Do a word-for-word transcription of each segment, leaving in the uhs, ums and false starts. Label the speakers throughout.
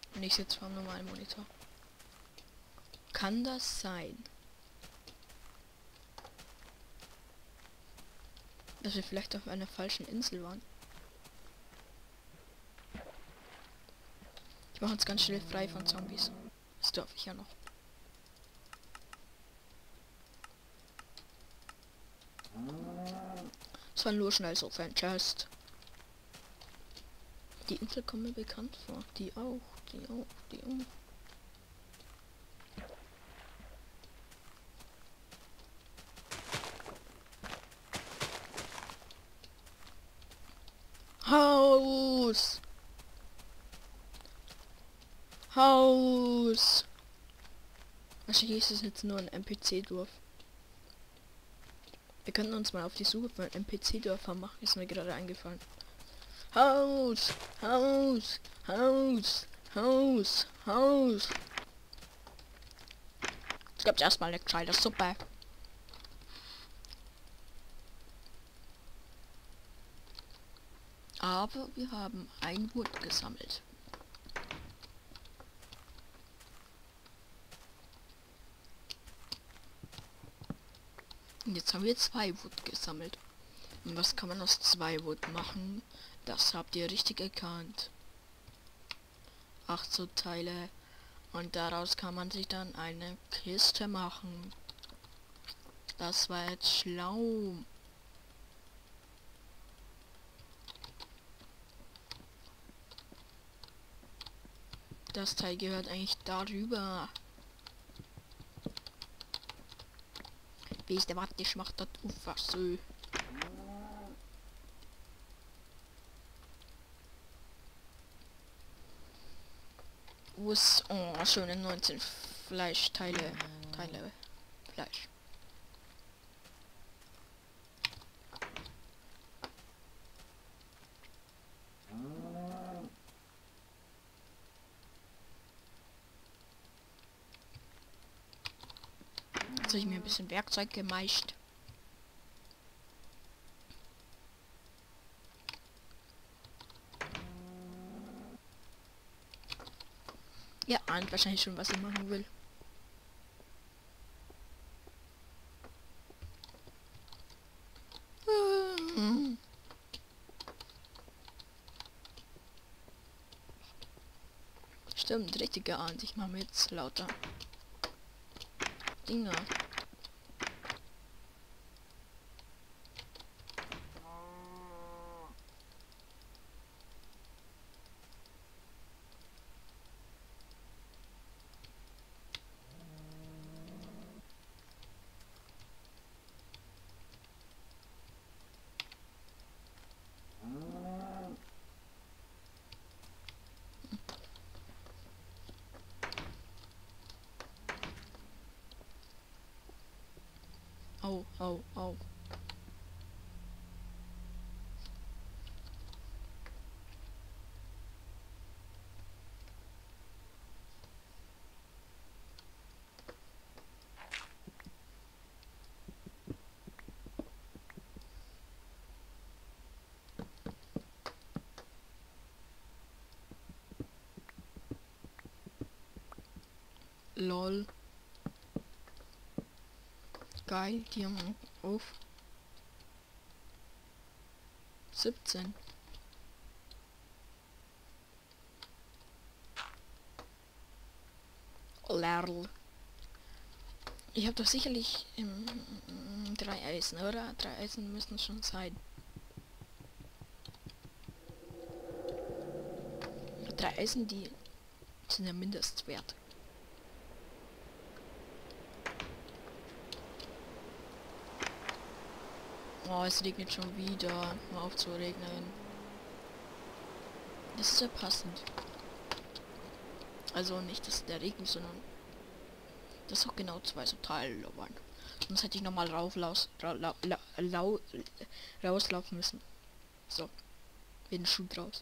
Speaker 1: Und ich sitze vor einem normalen Monitor. Kann das sein? Dass wir vielleicht auf einer falschen Insel waren. Ich mache uns ganz schnell frei von Zombies. Das darf ich ja noch. Das war nur schnell so Fanchest. Die Insel kommt mir bekannt vor. Die auch, die auch, die auch. Haus! Haus! Wahrscheinlich ist es jetzt nur ein N P C-Dorf. Wir könnten uns mal auf die Suche für ein N P C-Dörfer machen, ist mir gerade eingefallen. Haus! Haus! Haus! Haus! Haus! Jetzt gibt's erstmal eine gescheite Suppe. Aber wir haben ein Wood gesammelt. Und jetzt haben wir zwei Wood gesammelt. Und was kann man aus zwei Wood machen? Das habt ihr richtig erkannt. Acht so Teile. Und daraus kann man sich dann eine Kiste machen. Das war jetzt schlau. Das Teil gehört eigentlich darüber. Wie ist der Watt geschmacht hat? Uff, was so. Wo ist, oh, schöne neunzehn Fleischteile, Teile, Fleisch. Jetzt habe ich mir ein bisschen Werkzeug gemeischt. Ja, ahnt wahrscheinlich schon, was ich machen will. Stimmt, richtig geahnt. Ich mache mir jetzt lauter Dinger. Au, au, au. Lol. Geil, Diamant auf. siebzehn. Lerl. Ich habe doch sicherlich ähm, drei Eisen, oder? Drei Eisen müssen schon sein. Drei Eisen, die sind ja Mindestwert. Oh, es regnet schon wieder. Mal auf zu regnen. Das ist ja passend. Also nicht das der Regen, sondern das auch genau zwei so Teile waren. Sonst hätte ich nochmal rauf, laus, ra, lau, lau, lau, rauslaufen müssen. So. Wie ein Schuh draus.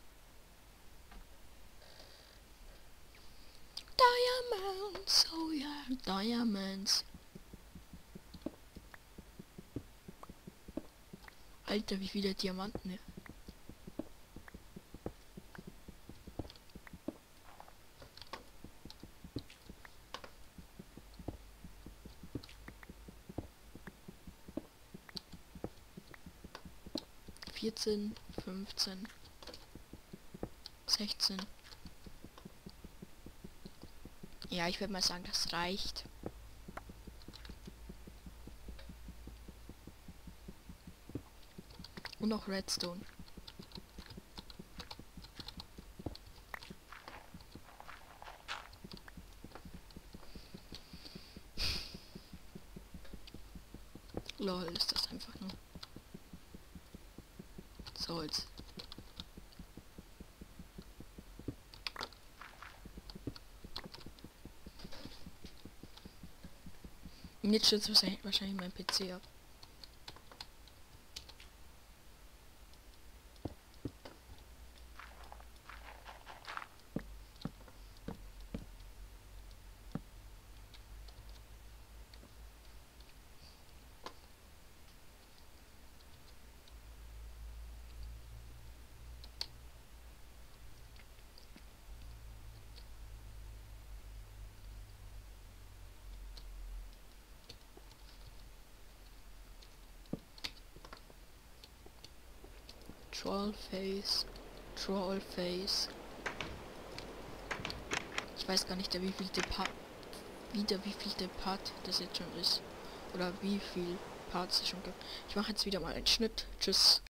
Speaker 1: Diamonds, oh ja, yeah, Diamonds. Alter, wie viele Diamanten, ne? vierzehn, fünfzehn, sechzehn. Ja, ich würde mal sagen, das reicht. Und noch Redstone. Lol, ist das einfach nur. So, jetzt. Und jetzt stürzt wahrscheinlich, wahrscheinlich mein P C ab. Trollface. Trollface. Ich weiß gar nicht, der wievielte Part. Wieder wievielte Part das jetzt schon ist. Oder wie viel Parts es schon gibt. Ich mache jetzt wieder mal einen Schnitt. Tschüss.